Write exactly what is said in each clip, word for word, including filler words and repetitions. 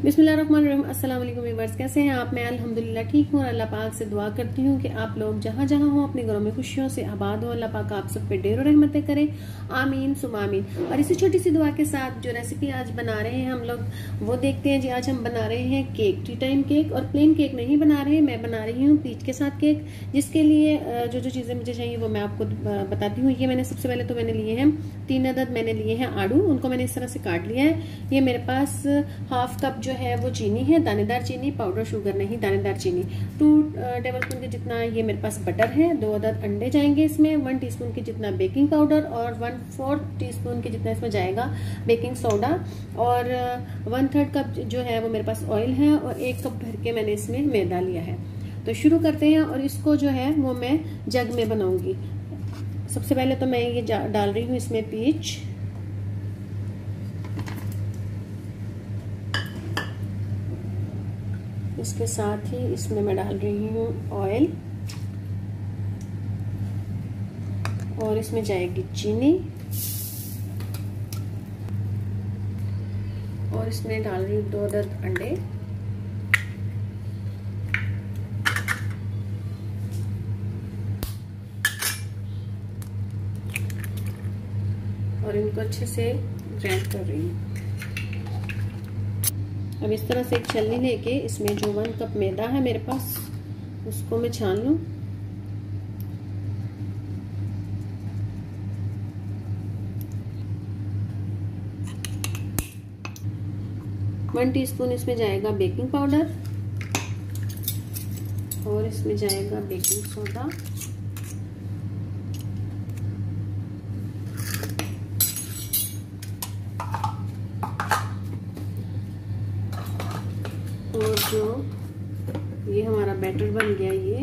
बिस्मिल्लाहिर्रहमानिर्रहीम। अस्सलाम वालेकुम व्यूअर्स, कैसे हैं आप? मैं अल्हम्दुलिल्लाह ठीक हूँ और अल्लाह पाक से दुआ करती हूँ कि आप लोग जहाँ जहाँ हो अपने घरों में खुशियों से आबाद हो। अल्लाह पाक आप सब पे ढेरों रहमतें करे, आमीन सुम आमीन। और इसी छोटी सी दुआ के साथ जो रेसिपी आज बना रहे हैं हम लोग वो देखते हैं जी। आज हम बना रहे हैं केक, टी टाइम केक। और प्लेन केक नहीं बना रहे हैं, मैं बना रही हूँ पीच के साथ केक। जिसके लिए जो जो चीजें मुझे चाहिए वो मैं आपको बताती हूँ। ये मैंने सबसे पहले तो मैंने लिए हैं तीन अदद मैंने लिए हैं आड़ू, उनको मैंने इस तरह से काट लिया है। ये मेरे पास हाफ कप जो है वो चीनी है, दानेदार चीनी, पाउडर शुगर नहीं, दानेदार चीनी। टू टेबल स्पून के जितना ये मेरे पास बटर है। दो अदद अंडे जाएंगे इसमें। वन टीस्पून के जितना बेकिंग पाउडर और वन फोर्थ टीस्पून के जितना इसमें जाएगा बेकिंग सोडा। और वन थर्ड कप जो है वो मेरे पास ऑयल है और एक कप भर के मैंने इसमें मैदा लिया है। तो शुरू करते हैं। और इसको जो है वो मैं जग में बनाऊंगी। सबसे पहले तो मैं ये डाल रही हूँ इसमें पीच। इसके साथ ही इसमें मैं डाल रही हूँ ऑयल और इसमें जाएगी चीनी और इसमें डाल रही हूँ दो अदद अंडे और इनको अच्छे से ग्राइंड कर रही हूँ। अब इस तरह से एक छलनी लेके इसमें जो वन कप मैदा है मेरे पास उसको मैं छान लूं। वन टीस्पून इसमें जाएगा बेकिंग पाउडर और इसमें जाएगा बेकिंग सोडा और जो ये हमारा बैटर बन गया ये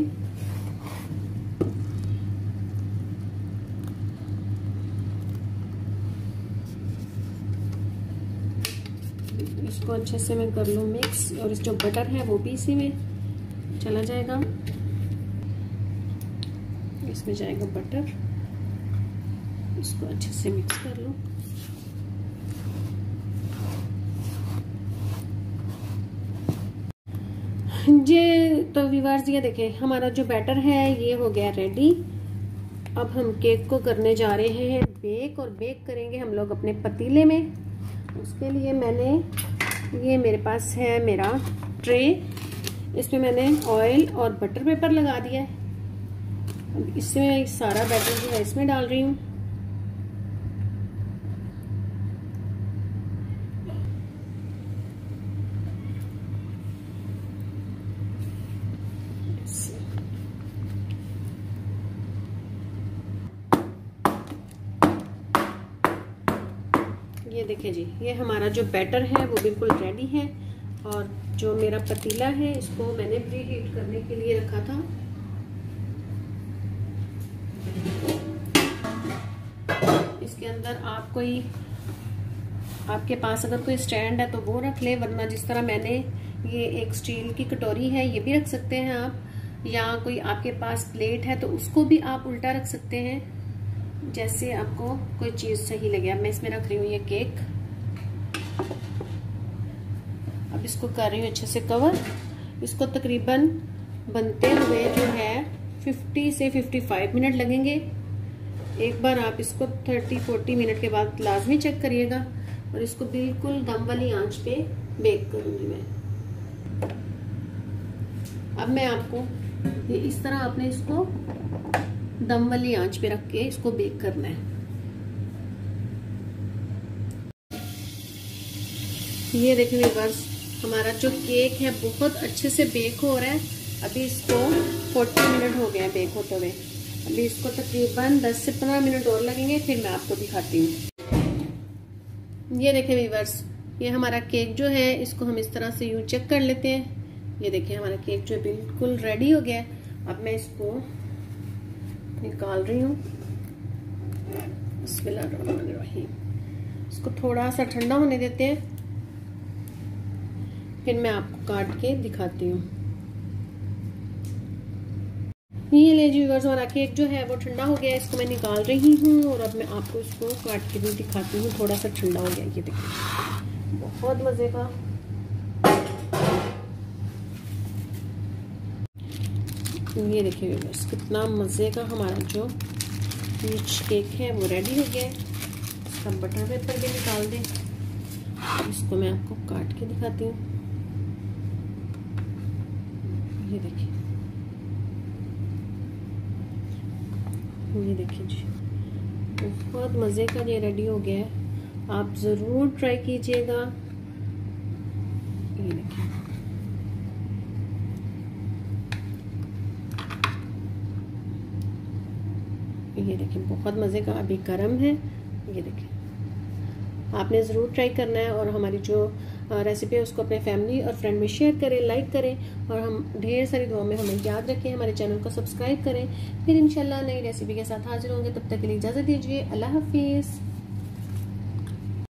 इसको अच्छे से मैं कर लूँ मिक्स। और इस जो बटर है वो भी इसी में चला जाएगा। इसमें जाएगा बटर, इसको अच्छे से मिक्स कर लूँ। ये तो व्यूअर्स ये देखें हमारा जो बैटर है ये हो गया रेडी। अब हम केक को करने जा रहे हैं बेक। और बेक करेंगे हम लोग अपने पतीले में। उसके लिए मैंने ये मेरे पास है मेरा ट्रे, इसमें मैंने ऑयल और बटर पेपर लगा दिया है। अब इसमें सारा बैटर जो है इसमें डाल रही हूँ। ये देखिए जी, ये हमारा जो बैटर है वो बिल्कुल रेडी है। और जो मेरा पतीला है इसको मैंने प्री हीट करने के लिए रखा था। इसके अंदर आप कोई आपके पास अगर कोई स्टैंड है तो वो रख ले, वरना जिस तरह मैंने ये एक स्टील की कटोरी है ये भी रख सकते हैं आप, या कोई आपके पास प्लेट है तो उसको भी आप उल्टा रख सकते हैं, जैसे आपको कोई चीज सही लगे। अब मैं इसमें रख रही हूँ ये केक। अब इसको कर रही हूँ अच्छे से कवर। इसको तकरीबन बनते हुए जो है फिफ्टी से फिफ्टी फाइव मिनट लगेंगे। एक बार आप इसको थर्टी फोर्टी मिनट के बाद लाजमी चेक करिएगा। और इसको बिल्कुल दम वाली आंच पे बेक करूंगी मैं। अब मैं आपको ये इस तरह आपने इसको दम वाली आंच पे रख के इसको बेक करना है। ये देखिए व्यूअर्स, हमारा जो केक है बहुत अच्छे से बेक हो रहा है। अभी इसको चालीस मिनट हो गए हैं बेक होते हुए। अभी इसको तकरीबन दस से पंद्रह मिनट और लगेंगे, फिर मैं आपको दिखाती हूँ। ये देखिए व्यूअर्स, ये हमारा केक जो है इसको हम इस तरह से यूं चेक कर लेते हैं। ये देखिए हमारा केक जो बिल्कुल रेडी हो गया है। अब मैं इसको निकाल रही हूँ। बिस्मिल्लाहिर्रहमानिर्रहीम। इसको थोड़ा सा ठंडा होने देते हैं, फिर मैं आपको काट के दिखाती हूँ। ये ले जी व्यूअर्स, हमारा केक जो है वो ठंडा हो गया है। इसको मैं निकाल रही हूँ और अब मैं आपको इसको काट के भी दिखाती हूँ। थोड़ा सा ठंडा हो गया, ये देखिए बहुत मजे का ये देखिए व्यूअर्स, कितना मज़े का हमारा जो रिच केक है वो रेडी हो गया है। इसका बटर पेपर भी निकाल दें। इसको मैं आपको काट के दिखाती हूँ। ये देखिए, ये देखिए जी, बहुत मज़े का ये रेडी हो गया है। आप ज़रूर ट्राई कीजिएगा। ये देखिए, ये देखिए बहुत मज़े का, अभी गर्म है। ये देखिए, आपने ज़रूर ट्राई करना है और हमारी जो रेसिपी है उसको अपने फैमिली और फ्रेंड में शेयर करें, लाइक करें और हम ढेर सारी दुआ में हमें याद रखें। हमारे चैनल को सब्सक्राइब करें। फिर इंशाल्लाह नई रेसिपी के साथ हाजिर होंगे। तब तक के लिए इजाज़त दीजिए। अल्लाह हाफिज़।